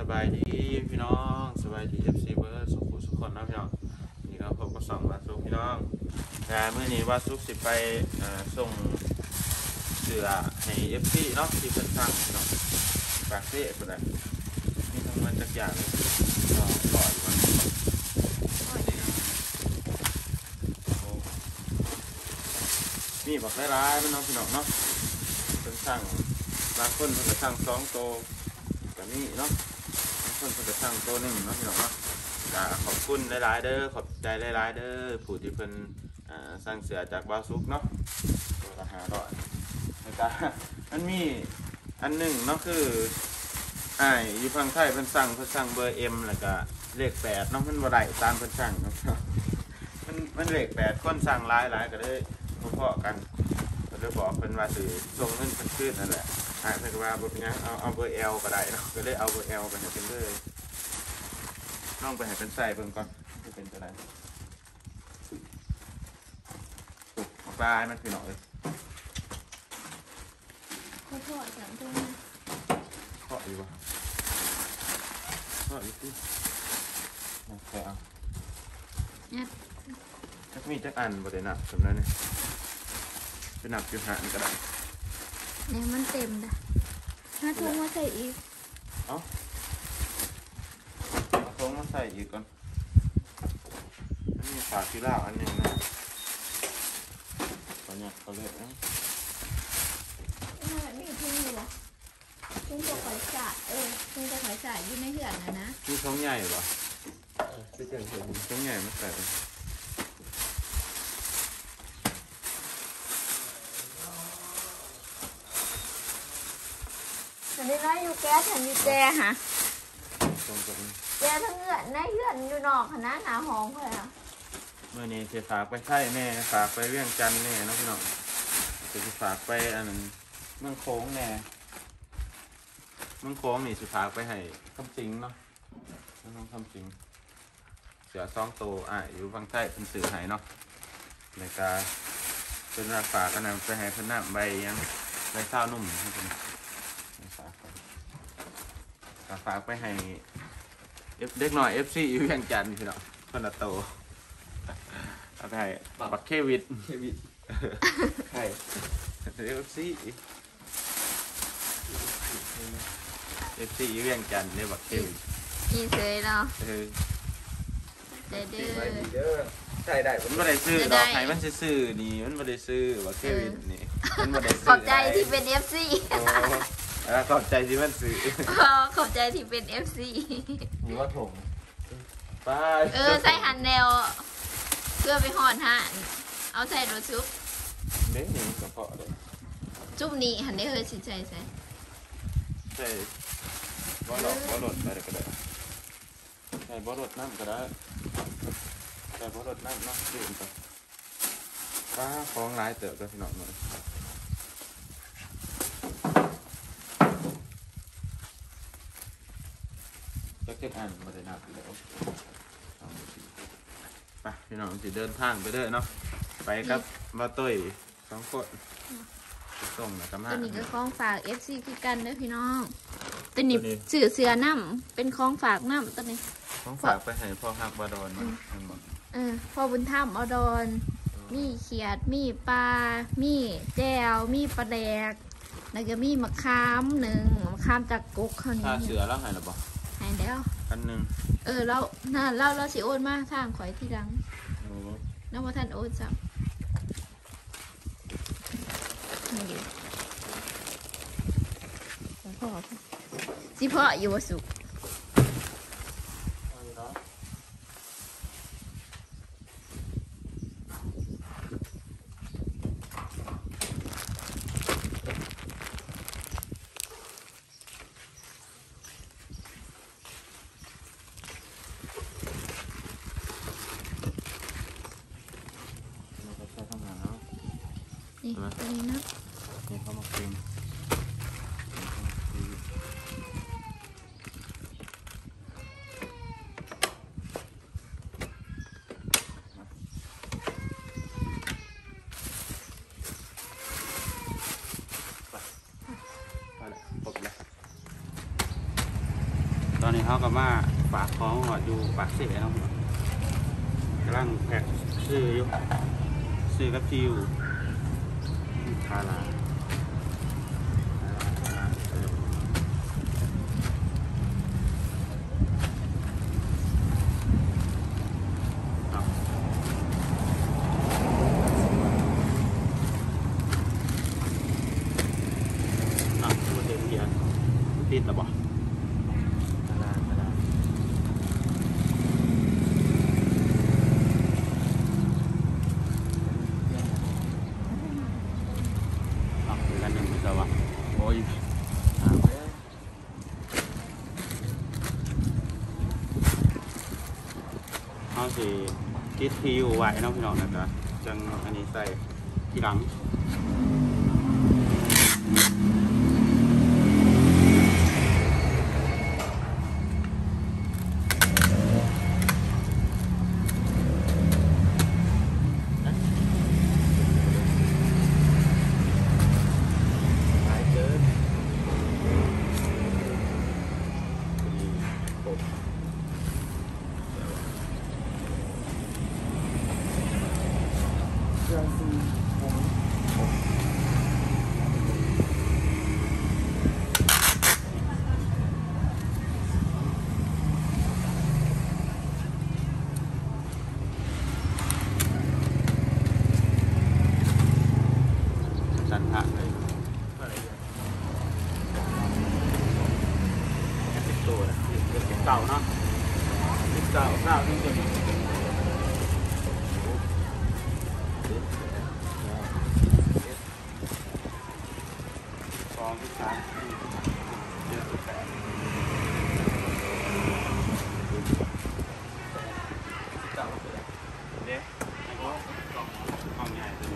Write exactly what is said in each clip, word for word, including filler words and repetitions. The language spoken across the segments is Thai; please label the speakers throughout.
Speaker 1: บายดีพี่น้องสบายดีเอฟซีเบอร์สุขุสุขคนนะพี่น้องนี่ก็พบกับสองวาสุพี่น้องแต่เมื่อนี้วาสุสิไปส่งเสือให้เอฟซีเนาะที่เป็นทางพี่น้องปากเซ่ก็ได้มีทั้งมันจักอย่างเลยก็ปล่อยมันนี่บอกได้ร้ายมันน้องพี่น้องเนาะเป็นสั่งบางคนเป็นสั่งสองโตแบบนี้เนาะบางคนเป็นสั่งโตหนึ่งเนาะพี่น้องเนาะขอบคุณหลายๆเด้อขอบใจหลายๆเด้อผู้ที่เป็นสั่งเสือจากบาซุกเนาะตัวละห้าร้อยนะครับมันมีอันหนึ่งเนาะคือไอ้ยูพังไทยเป็นสั่งเป็นสั่งเบอร์เอ็มแล้วก็เลขแปดเนาะมันบ่ได้ตามเป็นสั่งเนาะมันมันเลขแปดคนสั่งหลายหลายก็เลยพอๆกันก็เลยบอกเป็นว่าสื่อส่งเงินเป็นขึ้นนั่นแหละไอ้เพื่อนว่าบอกงั้นเอาเอาเบอร์เอลก็ได้เนาะก็เลยเอาเบอร์เอลไปให้เป็นเลยน้องไปให้เป็นใส่เพิ่งก่อนจะเป็นอะไรตุกปลายมันคือหน่อย
Speaker 2: เขาทอดสามตัว
Speaker 1: ทอดอยู่ปะทอดอยู่ที่แค่เอาจักมีจักอันบดได้หนักสำนักเนี่ยเป็นหนักอยู่หันก็ได้
Speaker 2: เนี่ยมันเต็มนะถ้าทุ่งมาใส่อีก
Speaker 1: เอาเอาทุ่งมาใส่อีกก่อนอันนี้ฝาพิล่าอันหนึ่งนะตอนนี้เขาเลือกนะ
Speaker 2: นี่ทุ่งอยู่หรอทุ่งตัวไข่สาเออทุ่งตัวไข่สาอยู่ในเหือนนะนะ
Speaker 1: มีท้องใหญ่ปะไม่เจอเห็นท้องใหญ่ไม่ใส่
Speaker 2: อันนี้นะอยู่แก๊สอันอยู่แจฮะแจทั้งเหือนในเหือนอยู่นอกคณะหนาหองเลยอ่ะ
Speaker 1: เมื่อนี้จะฝากไปไข่แน่ฝากไปเรื่องจันแน่น้องพี่น้องจะฝากไปอันนั้นเมืองโค้งแน่เมืองโค้งนี่จะฝากไปให้คำจริงเนาะน้องคำจริงเสือซองโตอ่ะอยู่บางไทยเป็นสื่อหายเนาะในการเป็นราฝากกันนะไปให้พนักใบยังใบข้าวนุ่มให้เป็นฝากไปให้เด็กหน่อยเอฟซีอยู่อย่างจันพี่น้องคนละโตเอาไปให้บักเควิด
Speaker 3: เควิดใช่
Speaker 1: เอฟซีเอฟซีอยู่อย่างจันเนี่ยบักเควิด
Speaker 2: อีเซยเนาะ
Speaker 1: เออ
Speaker 2: เด้
Speaker 3: อใช่ได้
Speaker 1: มันไม่ได้ซื้อดอกไห้มันซื้อนี่มันไม่ได้ซื้อบักเควิดนี่มันไม่ได้ซื้อ
Speaker 2: ขอบใจที่เป็นเอฟซี
Speaker 1: แล้วขอบใจที่มันซื้อ
Speaker 2: ขอบใจที่เป็นเอฟซี
Speaker 3: มีว่าถง
Speaker 1: ไป
Speaker 2: เออใส่หันแนวเพื่อไปห่อนหันเอาใส่รถซุป
Speaker 1: เด้นี่กระเพาะเลย
Speaker 2: จุ่มนี้หันได้เฮ้ยสิใจใส่
Speaker 1: ใส่บ่หลอกบ่หลดไปก็ได้ใส่บ่หลดน้ำก็ได้ใส่บ่หลดน้ำเนาะดื่มไปป้าคล้องร้ายเติบก็พี่น้องหน่อยเก็บอันมาได้นับอยู่แล้วไปพี่น้องจะเดินทางไปเด้อเนาะไปครับมาตุ้ยสองคนส่งนะกำลัง
Speaker 2: ตัวนี้ก็คล้องฝาก เอฟ ซี คือกันเด้อพี่น้องตัวนี้สื่อเสือน้ำเป็นคล้องฝากน้ำตัวนี้
Speaker 1: คล้องฝากไปให้พ่อฮักบาดอนเนาะ
Speaker 2: เออพ่อบุญธรรมอดอนมีเขียดมีปลามีแจวมีปลาแดกแล้วก็มีมะขามหนึ่งมะขามจากกุ๊กเขานี่
Speaker 1: เสือแล้วไงหรอปะ
Speaker 2: หายแล้ว
Speaker 1: อันหนึ่ง
Speaker 2: เออเราน่าเราเราสิโอนมาทางข่อยที่ดังน้ำว่าท่านโอนจับนี่พ่อสิพ่ออยู่วสุนี่ตัวนี้นะ
Speaker 1: นี่เขามากินไปไปแล้วครบแล้ว
Speaker 4: ตอนนี้เขาก็มาฝากของหอดอยู่ปากเสียเนาะกำลังแพ็กซื้ออยู่ซื้อกับจิวคาราติดหรอบ่ตลาดตลาดเอาไปกันหนึ่งจะวะโอ้ยเอาสิติดทีอยู่ไว้เนาะพี่น้องนะครับจังอันนี้ใส่ที่หลังสันทะเลยแค่สิบตัวนะสิบเก่าเนาะสิบเก่าเก่าจริงๆสองสิบสามเจ็ดสิบแปดเก่าเด็กไอ้พวกห้องใหญ่เลย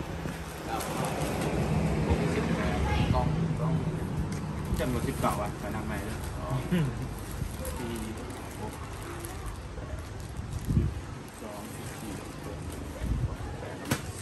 Speaker 4: จำนวนสิบเก่าอ่ะแต่นำไปเลยสี่หกแปดสองสี่แปด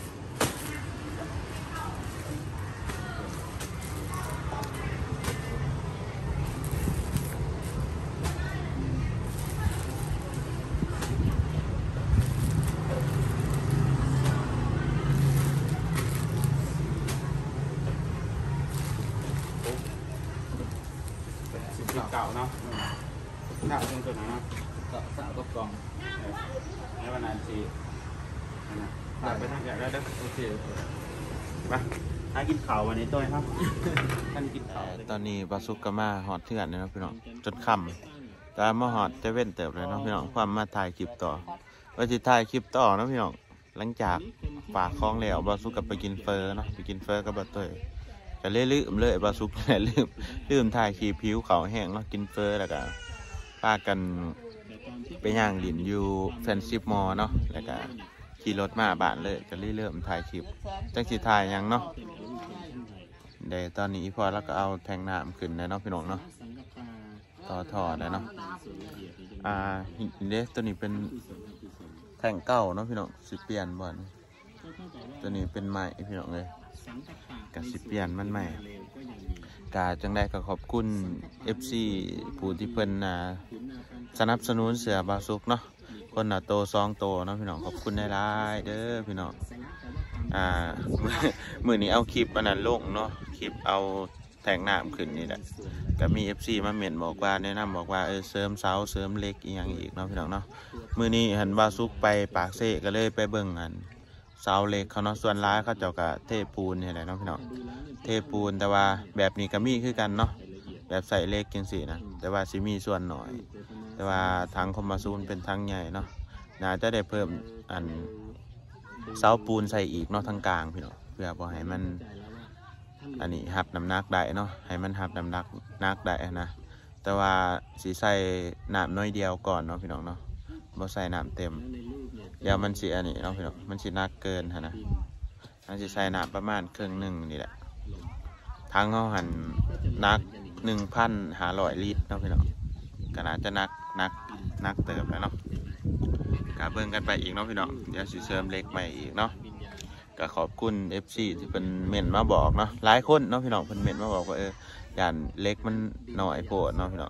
Speaker 4: สิบเก่าเนาะเก่าตรงจุดไหนเนาะเก่าสาวกับกองในวันนั้นสินะไปทางใหญ่ได้ได้โอเคไปถ้ากินข่าววันนี้ตัวครับท่านกินข่าว
Speaker 1: ตอนนี้ปลาซุกกะมาหอดเถื่อนเลยนะพี่น้องจนค่ำแต่มาหอดจะเว้นเติบเลยนะพี่น้องความมาถ่ายคลิปต่อว่าจะถ่ายคลิปต่อนะพี่น้องหลังจากฝากคล้องแล้วปลาซุกกับไปกินเฟอร์เนาะไปกินเฟอร์กับบัตเตอร์ก็เลยลืมเลยปลาซุกเลยลืมลืมถ่ายขีผิวเขาแห้งเนาะกินเฟอร์แล้วก็พากันไปย่างดินอยู่แฟนซิปมอเนาะแล้วก็ขี่รถมาบ้านเลยก็เลยเริ่มถ่ายคลิปจังสิถ่ายยังเนาะเดี๋ยวตอนนี้พอแล้วก็เอาแทงน้ำขึ้นเลยเนาะพี่น้องเนาะต่อถอดเลยเนาะอ่าเดสตัวนี้เป็นแทงเก่าเนาะพี่น้องสิเปลี่ยนบ่อนตัวนี้เป็นใหม่พี่น้องเลยกับสิเปลี่ยนมันใหม่กาจังได้ก็ขอบคุณ เอฟ ซี ผู้ที่เพิ่นอ่าสนับสนุนเสือบาซุกเนาะคนน่ะโตสองโตเนาะพี่น้องขอบคุณได้หลายเด้อพี่น้องอ่ามื้อนี้เอาคลิปอันนั้นลงเนาะคลิปเอาแทงน้ำขึ้นนี่แหละก็มี เอฟ ซี มาเม่นบอกว่าแนะนำบอกว่าเออเสริมเสาเสริมเหล็กอีกอย่างอีกเนาะพี่น้องเนาะมื้อนี้หันบาซุกไปปากเซ่ก็เลยไปเบิ่งอันเสาเหล็กเขาเนาะส่วนร้ายเขาเจ้าก็เทปูนนี่แหละเนาะพี่น้องเทปูนแต่ว่าแบบนี้ก็มีคือกันเนาะแบบใส่เหล็กจังซี่นะแต่ว่าสิมีส่วนหน่อยแต่ว่าทางคอมมาซูนเป็นทางใหญ่เนาะน่าจะได้เพิ่มอันเสาปูนใส่อีกเนาะทางกลางพี่น้องเพื่อบ่ให้มันอันนี้หับน้ำหนักได้เนาะให้มันหับน้ำหนักนักได้นะแต่ว่าสีใส่น้ำน้อยเดียวก่อนเนาะพี่น้องเนาะบ่ใส่น้ำเต็มเดี๋ยวมันสีอันนี้เนาะพี่น้องมันสีนักเกินฮะนะมันสีใส่น้ำประมาณครึ่งหนึ่งนี่แหละทางเขาหันนักหนึ่งพันหาร้อยลิตรเนาะพี่น้องก็น่าจะนักนักนักเติมแล้วเนาะกาเบิ่งกันไปอีกเนาะพี่น้องเดี๋ยวสีเสริมเล็กใหม่อีกเนาะก็ขอบคุณ เอฟ ซี ที่เป็นเม่นมาบอกเนาะหลายคนเนาะพี่น้องเป็นเม่นมาบอกว่าเอออย่างเล็กมันหน่อยโผล่เนาะพี่น้อง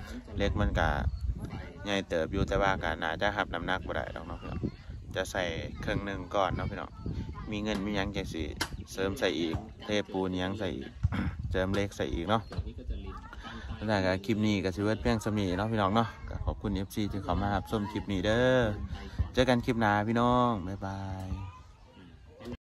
Speaker 1: เล็กมันกะใหญ่เติบอยู่แต่ว่ากะน่าจะหับน้ำหนักบ่ได้ดอกเนาะพี่น้องจะใส่เครื่องหนึ่งก่อนเนาะพี่น้องมีเงินมียังจังสิเสริมใส่อีกเทปูนยังใส่อีก เจิมเล็กใส่อีกเนาะแล้วก็คลิปนี้ก็สิเวิร์ดเพียงสมีเนาะพี่น้องเนาะก็ขอบคุณ เอฟ ซี ที่เข้ามารับชมคลิปนี้เด้อเจอกันคลิปหน้าพี่น้องบ๊ายบาย